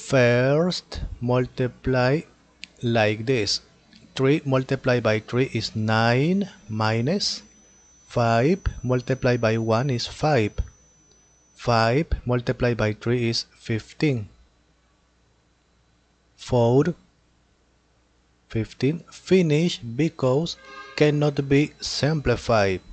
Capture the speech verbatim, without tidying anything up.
First, multiply like this. three multiplied by three is nine minus five multiplied by one is five. five multiplied by three is fifteen. four, fifteen. Finish because cannot be simplified.